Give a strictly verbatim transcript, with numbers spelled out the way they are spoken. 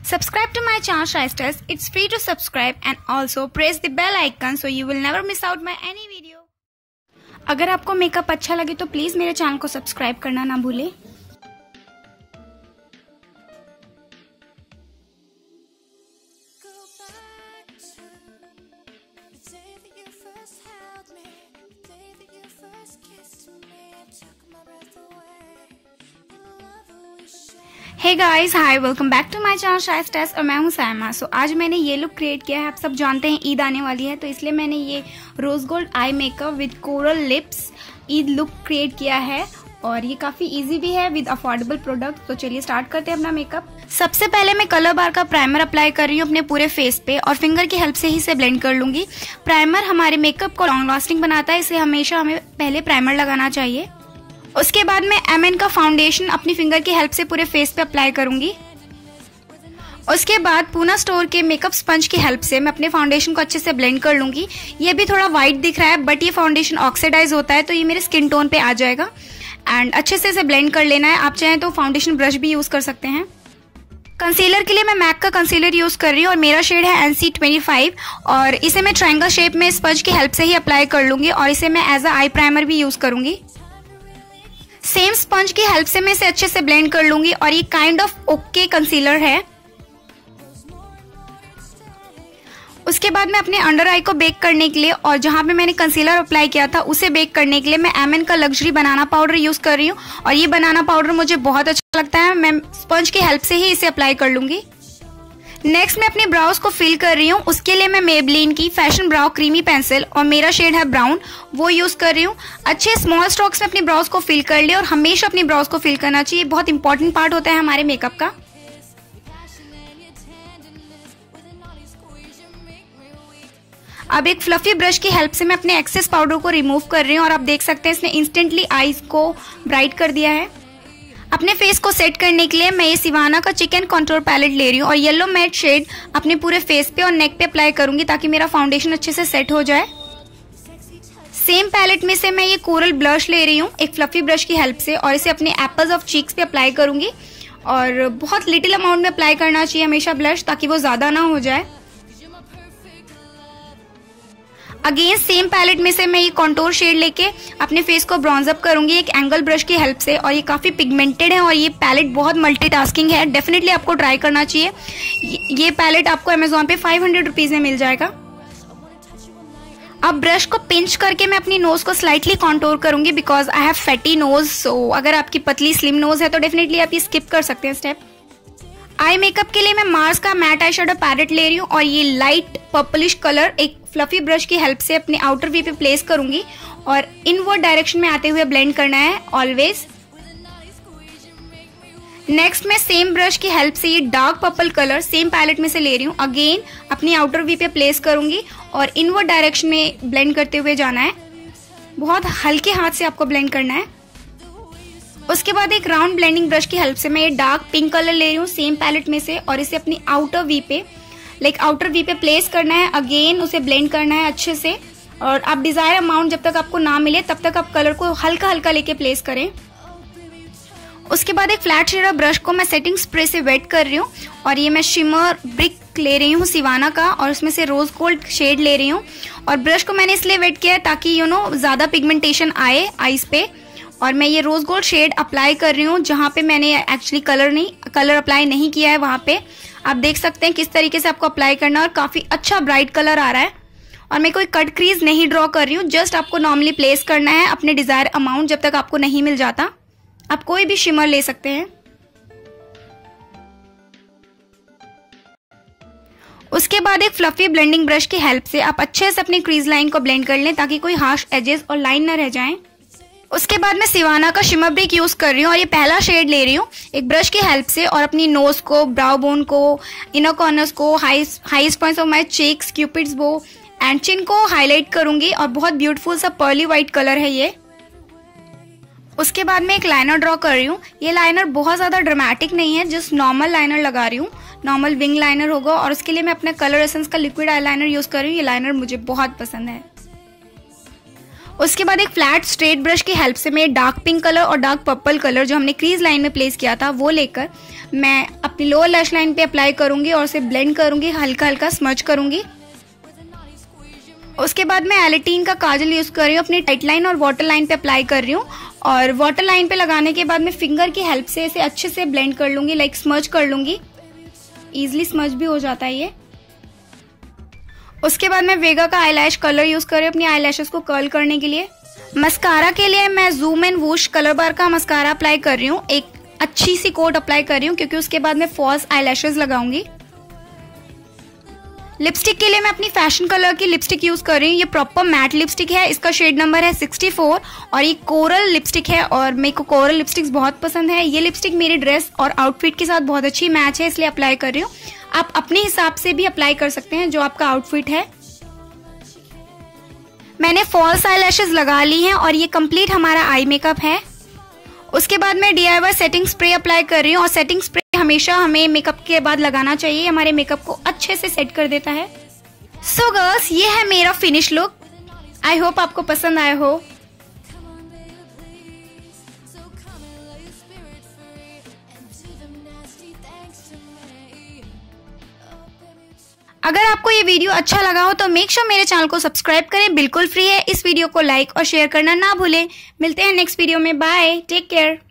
Subscribe to my channel Shy Stars. It's free to subscribe and also press the bell icon so you will never miss out my any video. अगर आपको makeup अच्छा लगे तो please मेरे channel को subscribe करना ना भूलें। Hey guys, hi, welcome back to my channel Shy Stars और मैं हूं सायमा। सो आज मैंने ये लुक क्रिएट किया है। आप सब जानते हैं ईद आने वाली है, तो इसलिए मैंने ये rose gold eye makeup with coral lips Eid look create किया है और ये काफी इजी भी है विद अफोर्डेबल प्रोडक्ट। तो चलिए स्टार्ट करते हैं अपना मेकअप। सबसे पहले मैं कलर बार का प्राइमर अप्लाई कर रही हूँ अपने पूरे फेस पे और फिंगर की हेल्प से ही इसे ब्लेंड कर लूंगी। प्राइमर हमारे मेकअप को लॉन्ग लास्टिंग बनाता है, इसे हमेशा हमें पहले प्राइमर लगाना चाहिए। उसके बाद मैं एम एन का फाउंडेशन अपनी फिंगर की हेल्प से पूरे फेस पे अप्लाई करूंगी। उसके बाद पूना स्टोर के मेकअप स्पंज की हेल्प से मैं अपने फाउंडेशन को अच्छे से ब्लेंड कर लूंगी। ये भी थोड़ा वाइट दिख रहा है बट ये फाउंडेशन ऑक्सीडाइज होता है तो ये मेरे स्किन टोन पे आ जाएगा एंड अच्छे से इसे ब्लेंड कर लेना है। आप चाहें तो फाउंडेशन ब्रश भी यूज कर सकते हैं। कंसीलर के लिए मैं मैक का कंसीलर यूज कर रही हूँ और मेरा शेड है एन सी ट्वेंटी फाइव और इसे मैं ट्रायंगल शेप में स्पंज की हेल्प से ही अप्लाई कर लूंगी और इसे मैं एज अ आई प्राइमर भी यूज करूंगी। सेम स्पंज की हेल्प से मैं इसे अच्छे से ब्लेंड कर लूंगी और ये काइंड ऑफ ओके कंसीलर है। उसके बाद मैं अपने अंडर आई को बेक करने के लिए और जहां पे मैंने कंसीलर अप्लाई किया था उसे बेक करने के लिए मैं एम एन का लग्जरी बनाना पाउडर यूज कर रही हूँ और ये बनाना पाउडर मुझे बहुत अच्छा लगता है। मैं स्पंज की हेल्प से ही इसे अप्लाई कर लूंगी। नेक्स्ट मैं अपने ब्राउज को फिल कर रही हूँ। उसके लिए मैं मेबलिन की फैशन ब्राउ क्रीमी पेंसिल और मेरा शेड है ब्राउन, वो यूज कर रही हूँ। अच्छे स्मॉल स्ट्रोक्स में अपनी ब्राउज को फिल कर लिया और हमेशा अपनी ब्राउज को फिल करना चाहिए, बहुत इंपॉर्टेंट पार्ट होता है हमारे मेकअप का। अब एक फ्लफी ब्रश की हेल्प से मैं अपने एक्सेस पाउडर को रिमूव कर रही हूँ और आप देख सकते हैं इसने इंस्टेंटली आईज को ब्राइट कर दिया है। अपने फेस को सेट करने के लिए मैं ये सिवाना का चिकन कॉन्टूर पैलेट ले रही हूँ और येलो मैट शेड अपने पूरे फेस पे और नेक पे अप्लाई करूंगी ताकि मेरा फाउंडेशन अच्छे से सेट हो जाए। सेम पैलेट में से मैं ये कोरल ब्लश ले रही हूँ एक फ्लफी ब्रश की हेल्प से और इसे अपने एप्पल्स ऑफ चीक्स पे अप्लाई करूंगी और बहुत लिटिल अमाउंट में अप्लाई करना चाहिए हमेशा ब्लश, ताकि वो ज्यादा ना हो जाए। अगेन सेम पैलेट में से मैं ये कॉन्टोर शेड लेके अपने फेस को ब्रॉन्ज अप करूंगी एक एंगल ब्रश की हेल्प से और ये काफी पिगमेंटेड है और ये पैलेट बहुत मल्टीटास्किंग है, डेफिनेटली आपको ट्राई करना चाहिए। ये पैलेट आपको अमेजोन पे फाइव हंड्रेड रुपीज में मिल जाएगा। अब ब्रश को पिंच करके मैं अपनी नोज को स्लाइटली कॉन्टोर करूंगी because I have fatty nose. So अगर आपकी पतली स्लिम नोज है तो डेफिनेटली आप ये स्किप कर सकते हैं स्टेप। आई मेकअप के लिए मैं मार्स का मैट आई शेडो पैलेट ले रही हूँ और ये लाइट पर्पलिश कलर एक फ्लफी ब्रश की हेल्प से अपने आउटर वी पे प्लेस करूंगी और इनवर्ड डायरेक्शन में आते हुए ब्लेंड करना है ऑलवेज। नेक्स्ट मैं सेम ब्रश की हेल्प से ये dark purple colour same palette में से ले रही हूँ। अगेन अपनी आउटर वी पे प्लेस करूंगी और इनवर्ड डायरेक्शन में ब्लेंड करते हुए जाना है। बहुत हल्के हाथ से आपको ब्लेंड करना है। उसके बाद एक राउंड ब्लेंडिंग ब्रश की हेल्प से मैं ये डार्क पिंक कलर ले रही हूँ सेम पैलेट में से और इसे अपनी आउटर वी पे लाइक आउटर वी पे प्लेस करना है। अगेन उसे ब्लेंड करना है अच्छे से और आप डिजायर अमाउंट जब तक आपको ना मिले तब तक आप कलर को हल्का हल्का लेके प्लेस करें। उसके बाद एक फ्लैट शेडर ब्रश को मैं सेटिंग स्प्रे से वेट कर रही हूँ और ये मैं शिमर ब्रिक ले रही हूँ सिवाना का और उसमें से रोज गोल्ड शेड ले रही हूँ और ब्रश को मैंने इसलिए वेट किया है ताकि यू नो ज्यादा पिगमेंटेशन आए आईज पे और मैं ये रोज गोल्ड शेड अप्लाई कर रही हूँ जहाँ पे मैंने एक्चुअली कलर नहीं कलर अप्लाई नहीं किया है। वहां पे आप देख सकते हैं किस तरीके से आपको अप्लाई करना है और काफी अच्छा ब्राइट कलर आ रहा है। और मैं कोई कट क्रीज नहीं ड्रॉ कर रही हूँ, जस्ट आपको नॉर्मली प्लेस करना है अपने डिजायर अमाउंट जब तक आपको नहीं मिल जाता। आप कोई भी शिमर ले सकते हैं। उसके बाद एक फ्लफी ब्लेंडिंग ब्रश की हेल्प से आप अच्छे से अपनी क्रीज लाइन को ब्लेंड कर लें ताकि कोई हार्श एजेस और लाइन न रह जाएं। उसके बाद मैं सिवाना का शिमर ब्रिक यूज कर रही हूँ और ये पहला शेड ले रही हूँ एक ब्रश की हेल्प से और अपनी नोज को, ब्राउ बोन को, इनर कॉर्नर्स को, highest points of my cheeks, Cupid's bow and chin को हाईलाइट करूंगी और बहुत ब्यूटीफुल सा पर्ली व्हाइट कलर है ये। उसके बाद मैं एक लाइनर ड्रॉ कर रही हूँ। ये लाइनर बहुत ज्यादा ड्रामेटिक नहीं है, जस्ट नॉर्मल लाइनर लगा रही हूँ, नॉर्मल विंग लाइनर होगा और उसके लिए मैं अपना कलर एसेंस का लिक्विड आई लाइनर यूज कर रही हूँ। ये लाइनर मुझे बहुत पसंद है। उसके बाद एक फ्लैट स्ट्रेट ब्रश की हेल्प से मैं डार्क पिंक कलर और डार्क पर्पल कलर जो हमने क्रीज लाइन में प्लेस किया था वो लेकर मैं अपनी लोअर लैश लाइन पे अप्लाई करूंगी और उसे ब्लेंड करूंगी, हल्का हल्का स्मच करूंगी। उसके बाद मैं एलेटीन का काजल यूज कर रही हूँ, अपनी टाइट लाइन और वाटर लाइन पे अप्लाई कर रही हूँ और वाटर लाइन पे लगाने के बाद मैं फिंगर की हेल्प से इसे अच्छे से ब्लेंड कर लूंगी, लाइक स्मच कर लूंगी। इजिली स्मच भी हो जाता है ये। उसके बाद मैं वेगा का आईलैश कलर यूज कर रही हूँ अपनी आईलैशेस को कर्ल करने के लिए। मस्कारा के लिए मैं zoom and woosh Colorbar का मस्कारा अप्लाई कर रही हूँ, एक अच्छी सी कोट अप्लाई कर रही हूँ क्योंकि उसके बाद मैं फॉल्स आईलैशेस लगाऊंगी। लिपस्टिक के लिए मैं अपनी फैशन कलर की लिपस्टिक यूज कर रही हूँ। ये प्रॉपर मैट लिपस्टिक है, इसका शेड नंबर है सिक्सटी फोर और ये कोरल लिपस्टिक है और मेरे को कोरल लिपस्टिक्स बहुत पसंद है। ये लिपस्टिक मेरी ड्रेस और आउटफिट के साथ बहुत अच्छी मैच है, इसलिए अप्लाई कर रही हूँ। आप अपने हिसाब से भी अप्लाई कर सकते हैं जो आपका आउटफिट है। मैंने फॉल्स आईलैशेस लगा ली हैं और ये कंप्लीट हमारा आई मेकअप है। उसके बाद मैं D I Y setting spray apply कर रही हूँ और सेटिंग स्प्रे हमेशा हमें मेकअप के बाद लगाना चाहिए, हमारे मेकअप को अच्छे से सेट कर देता है। सो so गर्ल्स, ये है मेरा फिनिश लुक। आई होप आपको पसंद आया हो। अगर आपको ये वीडियो अच्छा लगा हो तो मेक श्योर मेरे चैनल को सब्सक्राइब करें, बिल्कुल फ्री है। इस वीडियो को लाइक और शेयर करना ना भूलें। मिलते हैं नेक्स्ट वीडियो में, बाय, टेक केयर।